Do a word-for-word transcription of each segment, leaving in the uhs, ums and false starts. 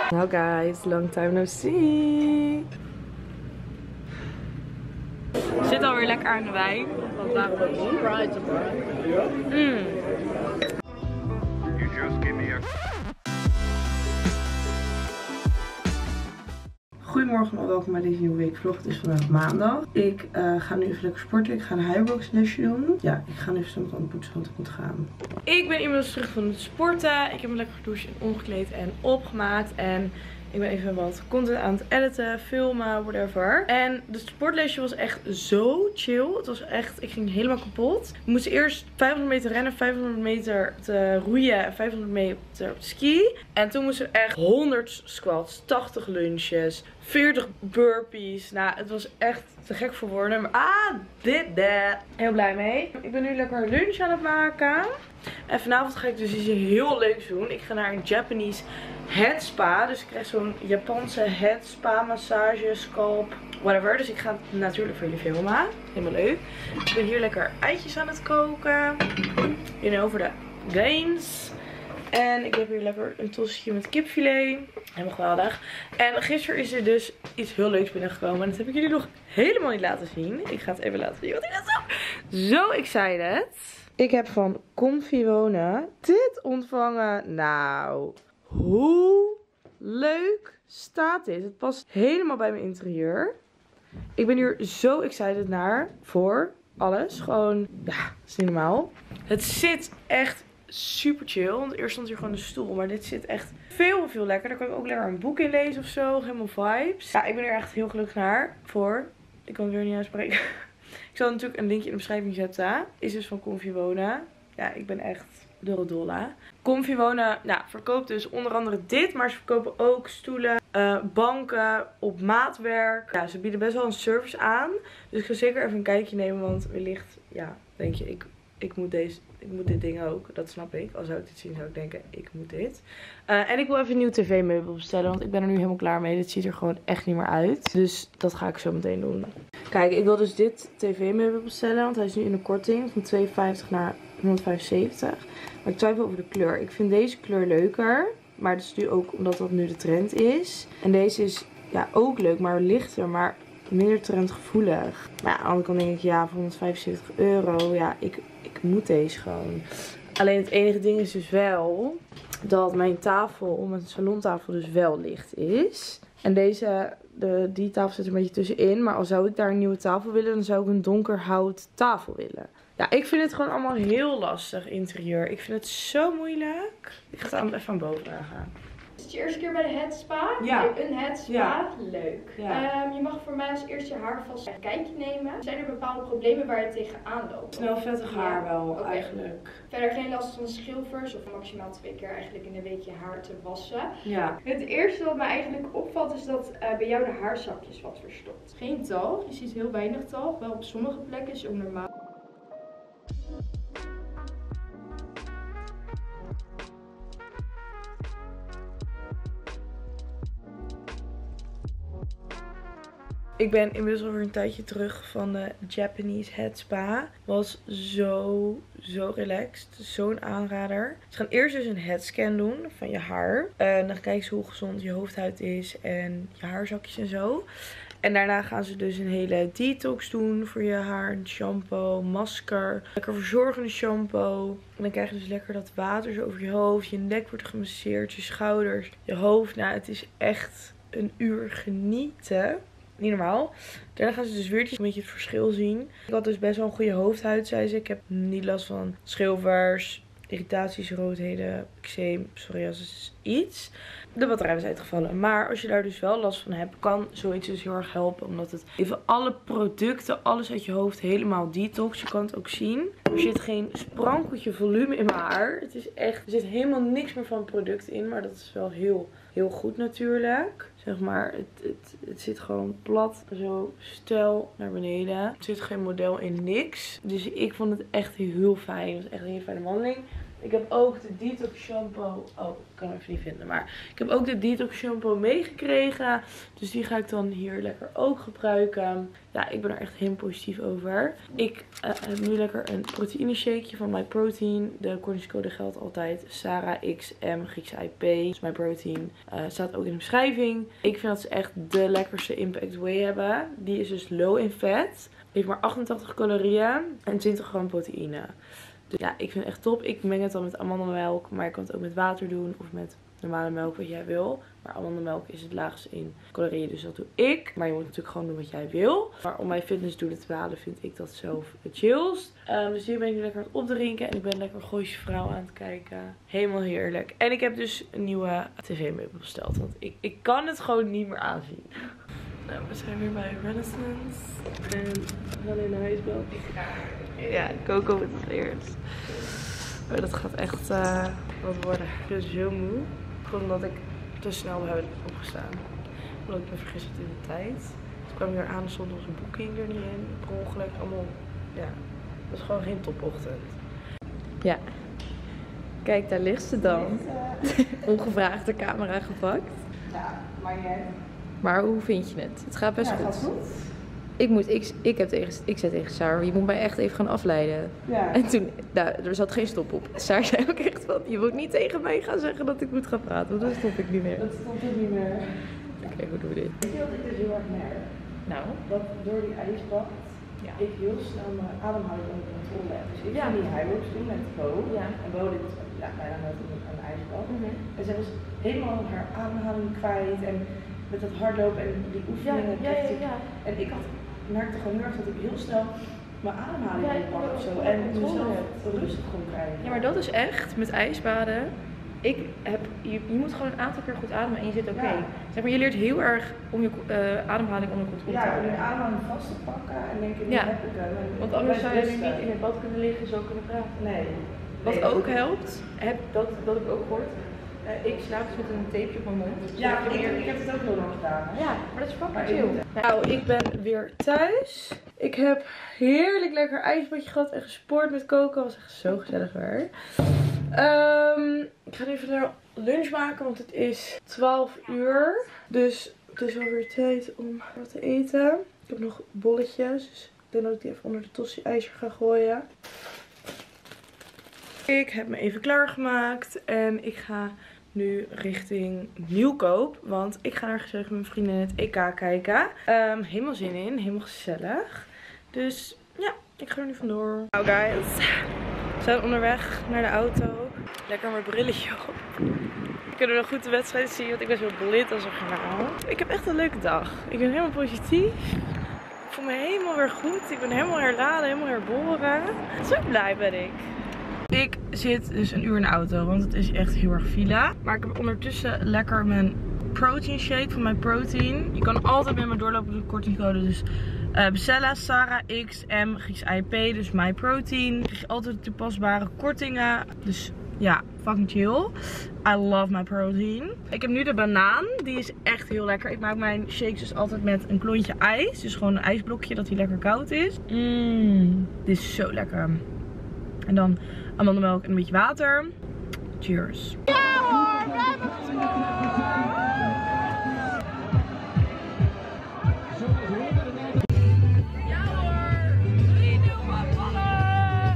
Nou guys, long time no see. Ik zit alweer lekker aan de wijn. Want waarom ook niet? Mm. Goedemorgen en welkom bij deze nieuwe weekvlog. Het is vandaag maandag. Ik uh, ga nu even lekker sporten. Ik ga een highbox lesje doen. Ja, ik ga nu even zo meteen poetsen, want ik moet gaan. Ik ben inmiddels terug van het sporten. Ik heb me lekker gedoucht en omgekleed en opgemaakt. En ik ben even wat content aan het editen, filmen, whatever. En de sportlesje was echt zo chill. Het was echt, ik ging helemaal kapot. We moesten eerst vijfhonderd meter rennen, vijfhonderd meter te roeien en vijfhonderd meter op ski. En toen moesten we echt honderd squats, tachtig lunches, veertig burpees. Nou, het was echt te gek voor woorden. Maar ah, dit, dat. Heel blij mee. Ik ben nu lekker lunch aan het maken. En vanavond ga ik dus iets heel leuks doen. Ik ga naar een Japanese head spa. Dus ik krijg zo'n Japanse head spa, massage, scalp, whatever. Dus ik ga het natuurlijk voor jullie filmen. Helemaal leuk. Ik ben hier lekker eitjes aan het koken. You know, voor de gains. En ik heb hier lekker een toastje met kipfilet. Helemaal geweldig. En gisteren is er dus iets heel leuks binnengekomen. En dat heb ik jullie nog helemaal niet laten zien. Ik ga het even laten zien wat ik net zag. Zo excited. Ik heb van Comfy Wonen dit ontvangen. Nou, hoe leuk staat dit? Het past helemaal bij mijn interieur. Ik ben hier zo excited naar. Voor alles. Gewoon, ja, dat is niet normaal. Het zit echt super chill. Want eerst stond hier gewoon een stoel. Maar dit zit echt veel, veel lekker. Daar kan ik ook lekker een boek in lezen of zo. Helemaal vibes. Ja, ik ben er echt heel gelukkig naar. Voor. Ik kan het weer niet uitspreken. Ik zal natuurlijk een linkje in de beschrijving zetten. Is dus van Comfy Wonen. Ja, ik ben echt dolla. Comfy Wonen, nou, verkoopt dus onder andere dit. Maar ze verkopen ook stoelen, uh, banken, op maatwerk. Ja, ze bieden best wel een service aan. Dus ik ga zeker even een kijkje nemen. Want wellicht, ja, denk je, ik, ik moet deze... Ik moet dit ding ook, dat snap ik. Als zou ik dit zien, zou ik denken, ik moet dit. Uh, en ik wil even een nieuw tv-meubel bestellen. Want ik ben er nu helemaal klaar mee. Dit ziet er gewoon echt niet meer uit. Dus dat ga ik zo meteen doen. Kijk, ik wil dus dit tv-meubel bestellen. Want hij is nu in de korting van tweehonderdvijftig naar honderdvijfenzeventig. Maar ik twijfel over de kleur. Ik vind deze kleur leuker. Maar dat is nu ook omdat dat nu de trend is. En deze is ja ook leuk, maar lichter. Maar minder trendgevoelig. Maar ja, aan de andere kant denk ik, ja, voor honderdvijfenzeventig euro. Ja, ik, ik moet deze gewoon. Alleen het enige ding is dus wel dat mijn tafel, mijn salontafel dus wel licht is. En deze, de, die tafel zit er een beetje tussenin. Maar al zou ik daar een nieuwe tafel willen, dan zou ik een donker hout tafel willen. Ja, ik vind het gewoon allemaal heel lastig interieur. Ik vind het zo moeilijk. Ik ga het allemaal even aan boven dragen. Is het je eerste keer bij de head spa? Ja. Nee, een head spa? Ja. Leuk. Ja. Um, je mag voor mij als eerste je haar vast een kijkje nemen. Zijn er bepaalde problemen waar je tegenaan loopt? Snel vettig haar ja. wel, Okay. eigenlijk. Verder geen last van schilfers of maximaal twee keer eigenlijk in de week je haar te wassen. Ja. Het eerste wat mij eigenlijk opvalt is dat uh, bij jou de haarzakjes wat verstopt. Geen talg, je ziet heel weinig talg. Wel op sommige plekken is ook normaal. Ik ben inmiddels alweer een tijdje terug van de Japanese head spa. Was zo, zo relaxed. Zo'n aanrader. Ze gaan eerst dus een headscan doen van je haar. En dan kijken ze hoe gezond je hoofdhuid is en je haarzakjes en zo. En daarna gaan ze dus een hele detox doen voor je haar. Een shampoo, masker, lekker verzorgende shampoo. En dan krijg je dus lekker dat water zo over je hoofd. Je nek wordt gemasseerd, je schouders, je hoofd. Nou, het is echt een uur genieten. Niet normaal. Daarna gaan ze dus weer een beetje het verschil zien. Ik had dus best wel een goede hoofdhuid, zei ze. Ik heb niet last van schilfers, irritaties, roodheden, eczeem, psoriasis, iets. De batterij was uitgevallen. Maar als je daar dus wel last van hebt, kan zoiets dus heel erg helpen. Omdat het even alle producten, alles uit je hoofd helemaal detox. Je kan het ook zien. Er zit geen sprankeltje volume in mijn haar. Het is echt, er zit helemaal niks meer van product in. Maar dat is wel heel, heel goed natuurlijk. Zeg maar, het, het, het zit gewoon plat, zo stijl naar beneden. Er zit geen model in, niks. Dus ik vond het echt heel fijn. Het was echt een hele fijne wandeling. Ik heb ook de Detox shampoo. Oh, ik kan hem even niet vinden. Maar ik heb ook de Detox shampoo meegekregen. Dus die ga ik dan hier lekker ook gebruiken. Ja, ik ben er echt heel positief over. Ik uh, heb nu lekker een proteïne shakeje van MyProtein. De kortingscode geldt altijd. Sarah X M Griekse I P. Dus MyProtein uh, staat ook in de beschrijving. Ik vind dat ze echt de lekkerste Impact Whey hebben. Die is dus low in fat. Heeft maar achtentachtig calorieën en twintig gram proteïne. Dus ja, ik vind het echt top. Ik meng het dan met amandelmelk. Maar je kan het ook met water doen. Of met normale melk, wat jij wil. Maar amandelmelk is het laagste in calorieën. Dus dat doe ik. Maar je moet natuurlijk gewoon doen wat jij wil. Maar om mijn fitnessdoelen te behalen vind ik dat zelf het chillst. Um, dus hier ben ik nu lekker aan het opdrinken. En ik ben lekker Gooise Vrouw aan het kijken. Helemaal heerlijk. En ik heb dus een nieuwe tv-meubel besteld. Want ik, ik kan het gewoon niet meer aanzien. Nou, we zijn weer bij Renaissance. En we gaan in de huisbel. Ja, Coco wordt het eerst. Maar dat gaat echt uh, wat worden. Ik ben zo moe. Gewoon omdat ik te snel ben opgestaan. Omdat ik me vergist had in de tijd. Toen kwam ik weer aan, stond onze boeking er niet in. Per ongeluk allemaal. Ja, het was gewoon geen topochtend. Ja. Kijk, daar ligt ze dan. Ongevraagd de camera gepakt. Ja, maar jij... Maar hoe vind je het? Het gaat best ja, goed. Gaat goed. Ik, moet, ik, ik, heb tegen, ik zei tegen Sarah, je moet mij echt even gaan afleiden. Ja. En toen, nou, er zat geen stop op. Sarah zei ook echt van, je moet niet tegen mij gaan zeggen dat ik moet gaan praten. Want dan stop ik niet meer. Dat stopt ook niet meer. Oké, okay, hoe doen we dit? Weet je wat ik dus heel erg merk? Nou? Dat door die ijsbad Ja. ik heel snel mijn ademhaling onder controle heb. Dus ik Ja. ging die highwalks doen met Bo. Ja. En Bo dit ja, bijna nooit aan de ijsbad. Mm-hmm. En ze was helemaal haar ademhaling kwijt. En met dat hardlopen en die oefeningen. Ja, ja, ja, ja. En ik had, merkte gewoon heel erg dat ik heel snel mijn ademhaling Ja, oppak ja, of zo. ja, En controle mezelf hebt. rustig kon krijgen. Ja, maar dat is echt met ijsbaden. Ik heb, je, je moet gewoon een aantal keer goed ademen en je zit oké. Okay. Ja. Zeg maar, je leert heel erg om je uh, ademhaling onder controle Ja, te om houden. je ademhaling vast te pakken en denken, nu Ja. heb ik hem. En Want ik anders blijf zou je nu rustig. niet in het bad kunnen liggen, zo kunnen praten. Nee. Wat Nee, ook helpt, heb, dat, dat heb ik ook gehoord. Uh, ik slaap dus met een tapeje op mijn mond. Ja, ik, ik heb het ook heel lang gedaan. Hè? Ja, maar dat is fucking Maar chill. ik- Nou, ik ben weer thuis. Ik heb heerlijk lekker ijsbadje gehad en gesport met Coco. Dat was echt zo gezellig weer. Um, ik ga nu even naar lunch maken, want het is twaalf uur. Dus het is alweer tijd om wat te eten. Ik heb nog bolletjes, dus ik denk dat ik die even onder de tosti-ijzer ga gooien. Ik heb me even klaargemaakt en ik ga nu richting Nieuwkoop. Want ik ga naar gezellig met mijn vrienden het E K kijken. Um, helemaal zin in, helemaal gezellig. Dus ja, ik ga er nu vandoor. Nou guys, we zijn onderweg naar de auto. Lekker mijn brilletje op. We kunnen nog goed de wedstrijd zien, want ik ben zo blind als een garnaal. Ik heb echt een leuke dag. Ik ben helemaal positief. Ik voel me helemaal weer goed. Ik ben helemaal herladen, helemaal herboren. Zo blij ben ik. Ik zit dus een uur in de auto, want het is echt heel erg file. Maar ik heb ondertussen lekker mijn protein shake van MyProtein. Je kan altijd met me doorlopen door de kortingscode. Dus uh, bestellen, Sarah X M Grieks I P, dus MyProtein. Dan krijg je altijd toepasbare kortingen. Dus ja, fucking chill. I love MyProtein. Ik heb nu de banaan. Die is echt heel lekker. Ik maak mijn shakes dus altijd met een klontje ijs. Dus gewoon een ijsblokje dat die lekker koud is. Mmm, dit is zo lekker. En dan amandelmelk en een beetje water. Cheers. Ja hoor, we hebben gescoord! Ja hoor, drie nul van Vallen!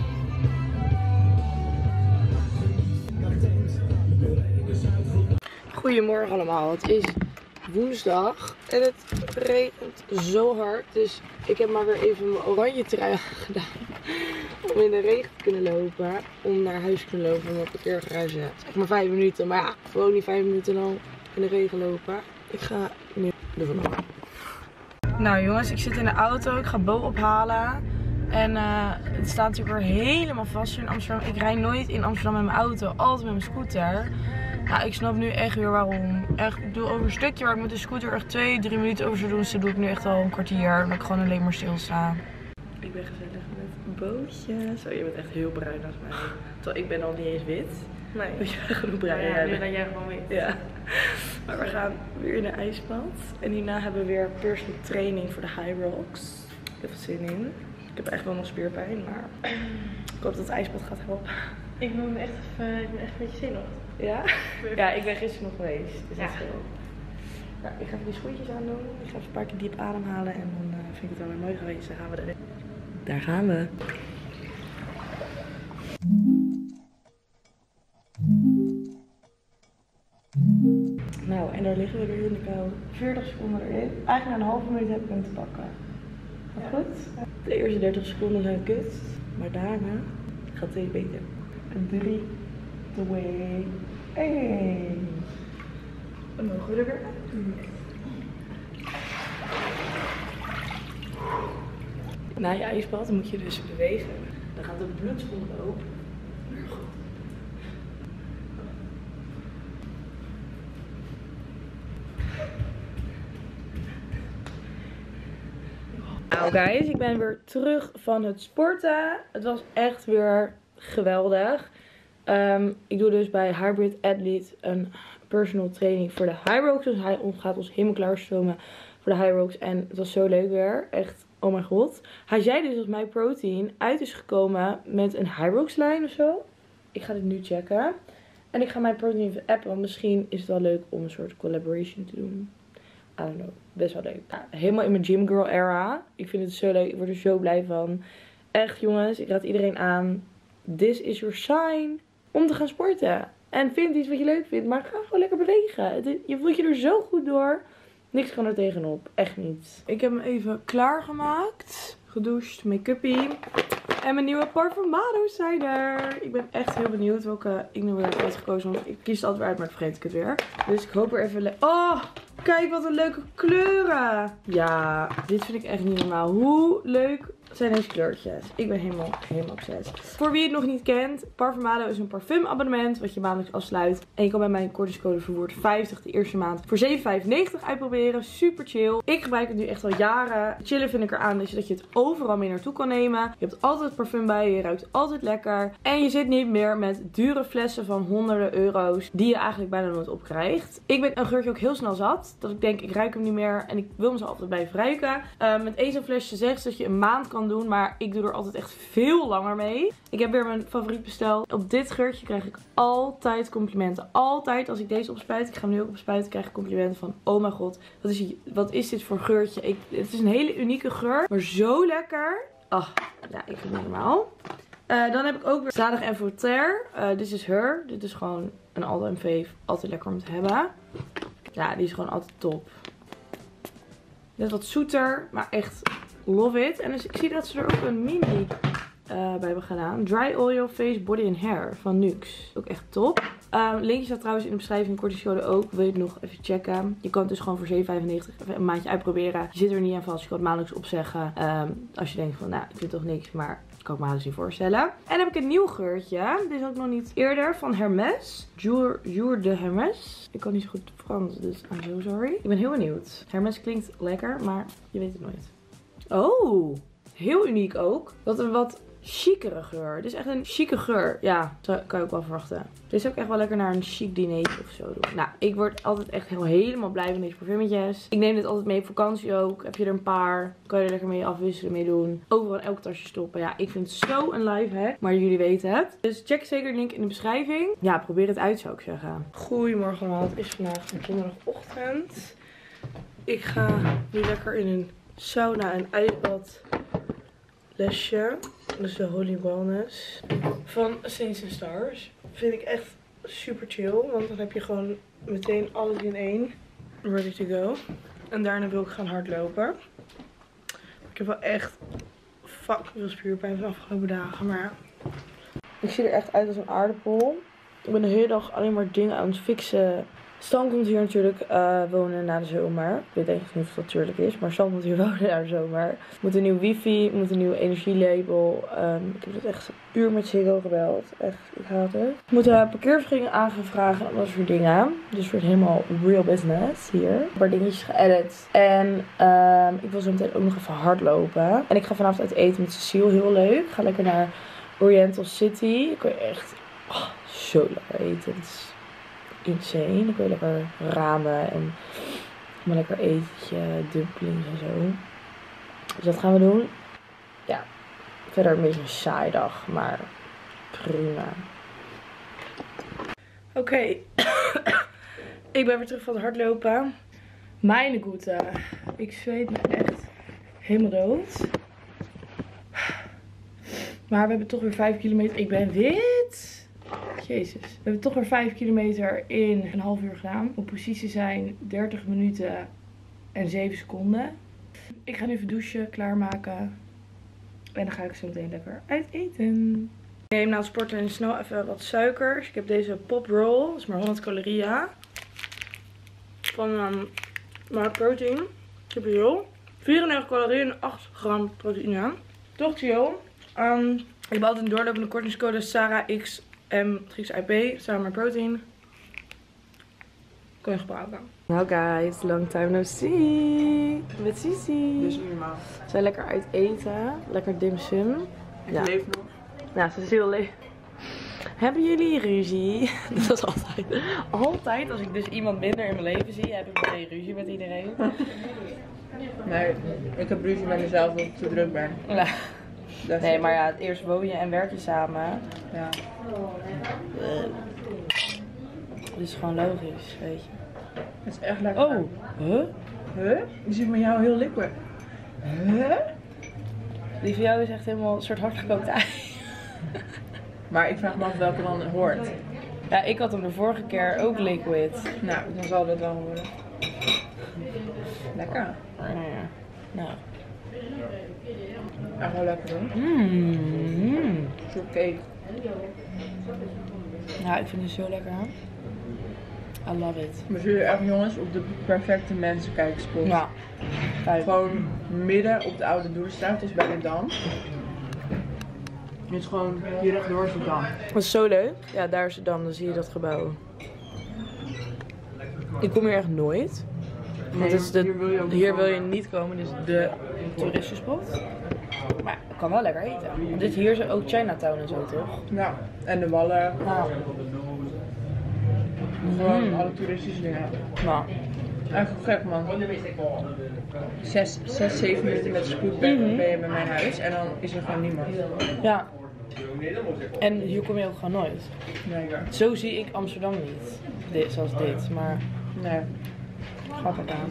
Goedemorgen allemaal, het is woensdag en het regent zo hard. Dus ik heb maar weer even mijn oranje trui gedaan. Om in de regen te kunnen lopen. Om naar huis te kunnen lopen. Om mijn parkeergarage. Zeg maar vijf minuten. Maar ja, gewoon niet vijf minuten al in de regen lopen. Ik ga nu er vanaf. Nou jongens, ik zit in de auto. Ik ga Bo ophalen. En uh, het staat natuurlijk weer helemaal vast in Amsterdam. Ik rijd nooit in Amsterdam met mijn auto. Altijd met mijn scooter. Nou, ik snap nu echt weer waarom. Echt, ik doe over een stukje waar ik met de scooter echt twee, drie minuten over zou doen. Dus dat doe ik nu echt al een kwartier. Omdat ik gewoon alleen maar stilsta. Ik ben gezellig met Bootje. Zo, je bent echt heel bruin als mij. Terwijl ik ben al niet eens wit. Nee. Ik ben genoeg bruin. Ja, ja, nu ben jij gewoon wit. Ja. Maar we gaan weer in de ijsbad. En hierna hebben we weer personal training voor de High Rocks. Ik heb er zin in. Ik heb echt wel nog spierpijn, maar ik hoop dat het ijsbad gaat helpen. Ik ben echt, even, ik ben echt een beetje zenuwachtig. Ja? Ja, ik ben gisteren nog geweest. Dus ja. dat is heel... Ja, ik ga even die schoentjes aandoen. Ik ga even een paar keer diep ademhalen en dan uh, vind ik het wel weer mooi geweest. Dan gaan we erin. Daar gaan we. Nou, en daar liggen we weer in de kou. veertig seconden erin. Eigenlijk na een halve minuut heb ik hem te pakken. Maar goed. De eerste dertig seconden zijn kut. Maar daarna gaat het steeds beter. drie, twee, één. Dan mogen we er weer uit. Na je ijsbad moet je dus bewegen. Dan gaat het bloed omloop. Nou guys, ik ben weer terug van het sporten. Het was echt weer geweldig. Um, ik doe dus bij Hybrid Athlete een personal training voor de Hyrox. Dus hij gaat ons helemaal klaarstomen voor de Hyrox. En het was zo leuk weer. Echt, oh mijn god. Hij zei dus dat mijn protein uit is gekomen met een Hyrox lijn of zo. Ik ga dit nu checken. En ik ga mijn protein even appen. Want misschien is het wel leuk om een soort collaboration te doen. I don't know. Best wel leuk. Ja, helemaal in mijn gymgirl era. Ik vind het zo leuk. Ik word er zo blij van. Echt jongens. Ik raad iedereen aan. This is your sign. Om te gaan sporten. En vind iets wat je leuk vindt. Maar ga gewoon lekker bewegen. Je voelt je er zo goed door. Niks kan er tegenop. Echt niet. Ik heb hem even klaargemaakt. Gedoucht. Make-upie. En mijn nieuwe Parfumado's zijn er. Ik ben echt heel benieuwd welke ik nu weer heb uitgekozen. Want ik kies het altijd weer uit, maar dan vergeet ik het weer. Dus ik hoop er even... Oh, kijk wat een leuke kleuren. Ja, dit vind ik echt niet normaal. Hoe leuk zijn deze kleurtjes. Ik ben helemaal, helemaal obsessed. Voor wie het nog niet kent, Parfumado is een parfumabonnement wat je maandelijks afsluit. En je kan bij mijn kortingscode verwoord vijftig de eerste maand voor zeven vijfennegentig uitproberen. Super chill. Ik gebruik het nu echt al jaren. Chillen vind ik eraan dus dat je het overal mee naartoe kan nemen. Je hebt altijd parfum bij je, je ruikt altijd lekker. En je zit niet meer met dure flessen van honderden euro's die je eigenlijk bijna nooit opkrijgt. Ik ben een geurtje ook heel snel zat. Dat ik denk, ik ruik hem niet meer en ik wil hem zo altijd blijven ruiken. Uh, met één zo'n flesje zegt ze dat je een maand kan doen, maar ik doe er altijd echt veel langer mee. Ik heb weer mijn favoriet besteld. Op dit geurtje krijg ik altijd complimenten. Altijd als ik deze opspuit, ik ga hem nu ook opspuiten, krijg ik complimenten van, oh mijn god, wat is, wat is dit voor geurtje? Ik, het is een hele unieke geur, maar zo lekker. Ach, ja, ik vind het niet normaal. Uh, dan heb ik ook weer Zadig en Voltaire. Uh, This is Her. Dit is gewoon een all-time fave. Altijd lekker om te hebben. Ja, die is gewoon altijd top. Net wat zoeter, maar echt love it. En dus ik zie dat ze er ook een mini uh, bij hebben gedaan. Dry Oil Face Body and Hair van Nuxe. Ook echt top. Um, linkje staat trouwens in de beschrijving. Kortingscode ook. Wil je het nog even checken. Je kan het dus gewoon voor zeven vijfennegentig even een maandje uitproberen. Je zit er niet aan vast. Je kan het maandelijks opzeggen. Um, als je denkt van, nou, ik vind toch niks. Maar dat kan ik me haast niet voorstellen. En dan heb ik een nieuw geurtje. Dit is ook nog niet eerder. Van Hermes. Jour, Jour de Hermes. Ik kan niet zo goed Frans, dus I'm so sorry. Ik ben heel benieuwd. Hermes klinkt lekker, maar je weet het nooit. Oh, heel uniek ook. Wat een wat chicere geur. Dit is echt een chique geur. Ja, dat kan je ook wel verwachten. Dit is ook echt wel lekker naar een chic diner of zo doen. Nou, ik word altijd echt heel, helemaal blij van deze parfummetjes. Ik neem dit altijd mee op vakantie ook. Heb je er een paar, kan je er lekker mee afwisselen, mee doen. Overal in elk tasje stoppen. Ja, ik vind het zo een lifehack. Maar jullie weten het. Dus check zeker de link in de beschrijving. Ja, probeer het uit, zou ik zeggen. Goedemorgen allemaal. Het is vandaag donderdagochtend. Ik ga nu lekker in een sauna en ijsbad lesje. Dus de Holy Wellness van Saints and Stars. Vind ik echt super chill. Want dan heb je gewoon meteen alles in één. Ready to go. En daarna wil ik gaan hardlopen. Ik heb wel echt fucking veel spierpijn van de afgelopen dagen. Maar ik zie er echt uit als een aardappel. Ik ben de hele dag alleen maar dingen aan het fixen. Stan komt hier natuurlijk uh, wonen na de zomer. Ik weet eigenlijk niet of dat natuurlijk is, maar Stan komt hier wonen na de zomer. Moet een nieuw wifi, moet een nieuw energielabel. Um, ik heb het echt een uur met Ziggo gebeld. Echt, ik haat het. Ik moet uh, parkeervergunning aan gaan vragen en dat soort dingen. Dus het wordt helemaal real business hier. Een paar dingetjes geëdit. En um, ik wil zo meteen ook nog even hardlopen. En ik ga vanavond uit eten met Cecile, heel leuk. Ik ga lekker naar Oriental City. Ik kan echt oh, zo lekker eten. Het is insane. Ik wil lekker ramen en maar lekker etentje, dumplings en zo. Dus dat gaan we doen. Ja, verder een beetje een saai dag, maar prima. Oké. Okay. Ik ben weer terug van het hardlopen. Mijn goede. Ik zweet me echt helemaal dood. Maar we hebben toch weer vijf kilometer. Ik ben wit. Jezus. We hebben toch weer vijf kilometer in een half uur gedaan. Om precies te zijn dertig minuten en zeven seconden. Ik ga nu even douchen, klaarmaken. En dan ga ik zo meteen lekker uit eten. Ik neem na het sporten snel even wat suikers. Ik heb deze pop roll. Dat is maar honderd calorieën. Van um, Mark Protein. Super chill. vierennegentig calorieën en acht gram proteïne. Toch chill. Um, ik heb altijd een doorlopende kortingscode Sarah X M Grieks I P. Sarah Mark Protein. Kun je gebruiken. Nou guys, long time no see. Met Sisi. Dus niet normaal. We zijn lekker uit eten. Lekker dim sum. Ik Ja. leef nog. Nou, Cecile leeft. Hebben jullie ruzie? Dat is altijd. Altijd als ik dus iemand minder in mijn leven zie, heb ik meteen ruzie met iedereen. Nee, ik heb ruzie met mezelf omdat ik te druk ben. Ja. Dat is Nee, het. maar ja, het eerst woon je en werk je samen. Ja. Dat is gewoon logisch, weet je. Het is echt lekker. Oh, huh? Huh? Die zit met jou heel liquid. Huh? Die van jou is echt helemaal een soort hardgekookt ei. Maar ik vraag me af welke dan hoort. Ja, ik had hem de vorige keer ook liquid. Nou, dan zal dat wel worden. Lekker. Nou ja. Nou. Echt wel lekker hoor. Mmm. Soort cake. Ja, ik vind het zo lekker. I love it. We zullen echt jongens op de perfecte mensen kijken spot. Ja. Kijk. Gewoon midden op de Oude Doerstraat, dus bij de Dam. Het is gewoon hier rechtdoor is de Dam. Dat is zo leuk. Ja, daar is het dan. Dan zie je dat gebouw. Ik kom hier echt nooit. Want het is de, hier wil je ook niet hier wil je komen. niet komen. Dit is de toeristenspot. Maar ik kan wel lekker eten. Want dit hier is ook Chinatown en zo, toch? Ja, en de Wallen. Nou. Gewoon Mm. alle toeristische dingen. Nou. Echt gek man. Zes, zes, zeven minuten met de scoot ben, Mhm. ben je bij mijn huis en dan is er gewoon niemand. Ja. En hier kom je ook gewoon nooit. Nee, ja. Zo zie ik Amsterdam niet. Dit, zoals dit. Maar Nee. grappig aan.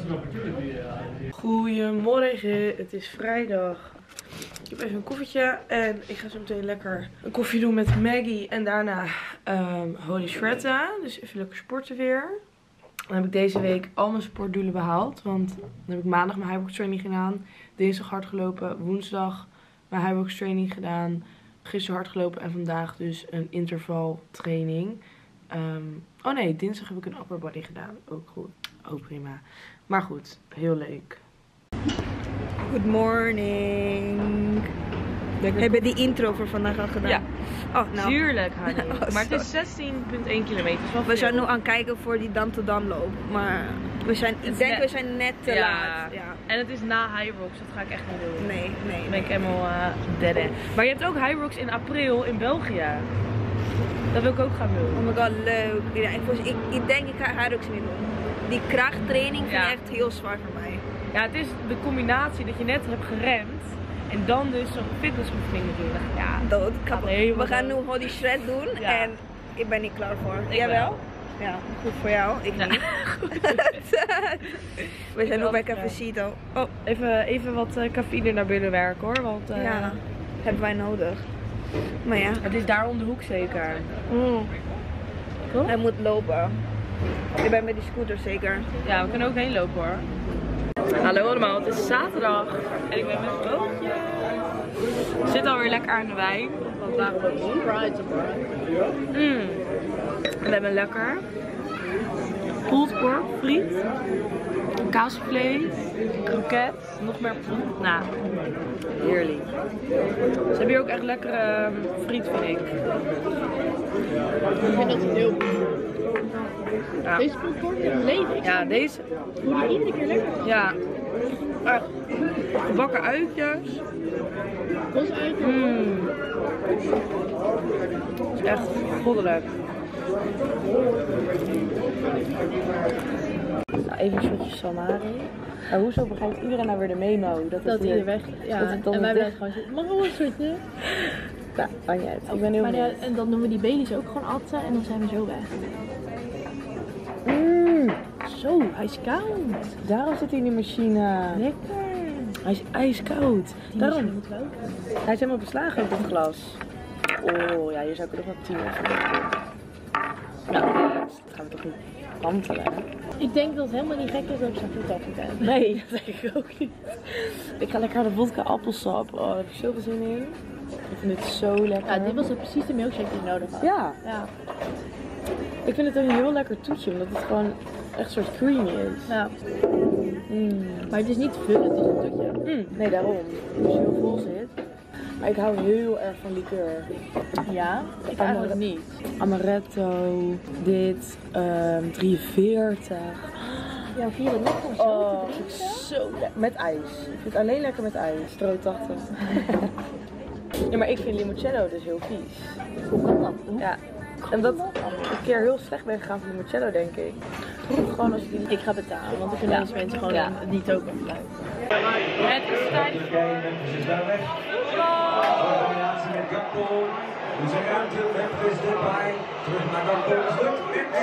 Goedemorgen. Het is vrijdag. Ik heb even een koffietje en ik ga zo meteen lekker een koffie doen met Maggie en daarna um, Holy Shredden. Dus even lekker sporten weer. Dan heb ik deze week al mijn sportdoelen behaald, want dan heb ik maandag mijn highbox training gedaan, dinsdag hard gelopen, woensdag mijn highbox training gedaan, gisteren hard gelopen en vandaag dus een interval training. Um, oh nee, dinsdag heb ik een upper body gedaan, ook goed, ook prima. Maar goed, heel leuk. Good morning. Heb je die intro voor vandaag al gedaan? Ja. Oh, nou. Tuurlijk, honey. Oh, maar het sorry. is zestien komma één kilometer. is wel We veel. zijn nu aan het kijken voor die Dam-to-Dam loop. Maar we zijn, ik is denk net- we zijn net te Ja. laat. Ja. En het is na Hyrox, dat ga ik echt niet doen. Nee, nee. Dan ben ik helemaal uh, dead end. Maar je hebt ook Hyrox in april in België. Dat wil ik ook gaan doen. Oh my god, leuk. Ja, ik, was- ik, ik denk ik ga Hyrox niet doen. Die krachttraining vind Ja. ik echt heel zwaar voor mij. Ja, het is de combinatie dat je net hebt geremd. En dan dus zo'n fitnessoefening natuurlijk. Ja, Dood. Kapot. helemaal We gaan nu dood. Holy Shred doen Ja. en ik ben niet klaar voor. Ik Jij wel. wel? Ja, goed voor jou. Ik Ja. niet. We zijn nu wel bij klaar. Cafecito. Oh, Even, even wat uh, cafeïne naar binnen werken hoor. Want uh, ja. Hebben wij nodig. Maar ja. het is daar om de hoek zeker. Mm. Toch? Hij moet lopen. Je bent met die scooter zeker. Ja, we kunnen ook heen lopen hoor. Hallo allemaal, het is zaterdag en ik ben met een bootje. Ik zit alweer lekker aan de wijn, want waarom ook niet? Mm. We hebben lekker pulled pork, friet, kaasvlees, kroket, nog meer poel. Nou, heerlijk. Ze hebben hier ook echt lekkere um, friet, vind ik. Ik vind dat heel goed. Ja. Deze popcorn is leven. Ja, deze. Hoe die iedere keer lekker. Ja. Echt. Gebakken uitjes. Was eigenlijk Mm. Het is echt goddelijk. Nou, even een shotje salmari. Maar hoezo begrijpt iedereen nou weer de memo? Dat, dat het hij hier er weg. Ja, dat het dan en wij dicht- blijven gewoon zitten. Mag wel een soortje. Nou, maakt niet uit. Ik ben heel Maar benieuwd. ja, en dan doen we die Baileys ook gewoon atten en dan zijn we zo weg. Mm, Zo, hij is koud. daarom zit hij in die machine. Lekker. Hij is ijskoud. Die Daarom. machine moet wel. Hij is helemaal beslagen op het glas. Oh ja, hier zou ik er nog wat tien van doen. Nou, dat gaan we toch niet pantelen. Ik denk dat het helemaal niet gek is dat ik zo'n goed af ben. Nee, dat denk ik ook niet. Ik ga lekker naar de vodka appelsap. Oh, daar heb ik zoveel zin in. Ik vind dit zo lekker. Ja, dit was het precies de milkshake die ik nodig had. Ja, Ja. ik vind het een heel lekker toetje, omdat het gewoon echt een soort creamy is. ja. Mm. Maar het is niet vullen, het is een toetje. Mm, nee, daarom. Als je heel vol zit. Maar ik hou heel erg van liqueur. Ja, ik eigenlijk niet. Amaretto, dit, um, drieënveertig. Ja, vier het nog gewoon zo Oh, te vind ik drinken. zo lekker. Met ijs. Ik vind het alleen lekker met ijs. Stroot tachtig. Ja, maar ik vind limoncello dus heel vies. Hoe kan dat? Hoe Ja. En dat ik een keer heel slecht ben gegaan van limoncello, denk ik. Gewoon als ik die... Ik ga betalen, want ik vind Ja. deze mensen gewoon Ja. een- niet ook een fluit. Het is tijd voor... is daar weg. Combinatie met Gakpo. We zijn ruimte, Memphis erbij. Terug naar Gakpo. Is lukt.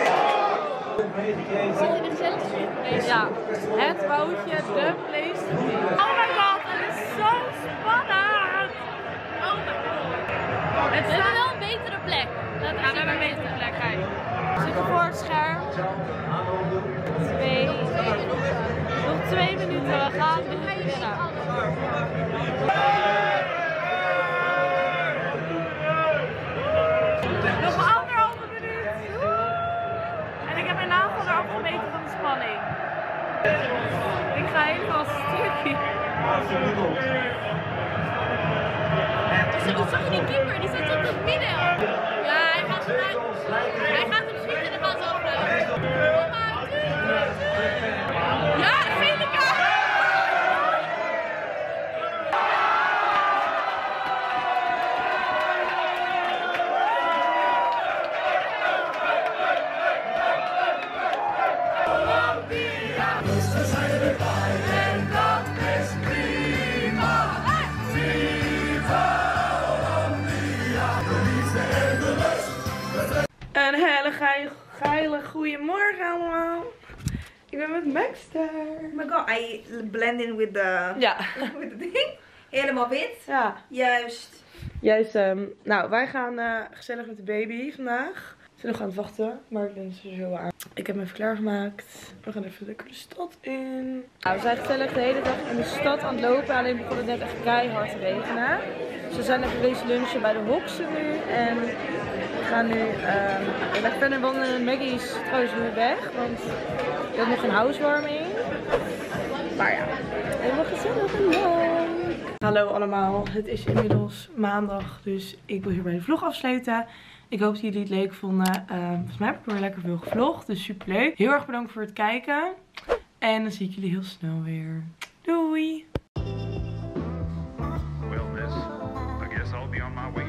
Meegekregen. Ja, het bootje, de PlayStation. Oh my god, het is zo spannend! Oh my god. Het We hebben wel een betere plek. Dat Ja, we hebben een betere plek, kijk. We zitten voor het scherm. Twee. Nog twee minuten, we gaan beginnen. Nog anderhalve minuut. En ik heb mijn nagel eraf gemeten van de spanning. Ik ga helemaal stukje. Zo, zag je die keeper? Die zit op het midden. Ja, hij gaat eruit. Hij gaat hem schieten en dan gaan ze afblijven. Kom maar. Ja, gele kaart. Een hele geile, geile goeiemorgen allemaal. Ik ben met Maxter. Oh my god, I blend in with the, Ja. with the ding. Helemaal wit. Ja. Juist. Juist, um, nou wij gaan uh, gezellig met de baby vandaag. We zijn nog aan het wachten, maar ik ben er zo aan. Ik heb me even klaargemaakt. We gaan even lekker de stad in. Nou, we zijn gezellig de hele dag in de stad aan het lopen. Alleen begon het net echt keihard te regenen. Dus we zijn even geweest lunchen bij de Hoxen nu. En we gaan nu um, lekker verder wandelen. Maggie is trouwens nu weg, want ik had nog een housewarming. Maar ja, helemaal gezellig en leuk. Hallo allemaal, het is inmiddels maandag, dus ik wil hierbij de vlog afsluiten. Ik hoop dat jullie het leuk vonden. Uh, volgens mij heb ik weer lekker veel gevlogd, dus super leuk. Heel erg bedankt voor het kijken. En dan zie ik jullie heel snel weer. Doei! Well, miss, I guess I'll be on my way.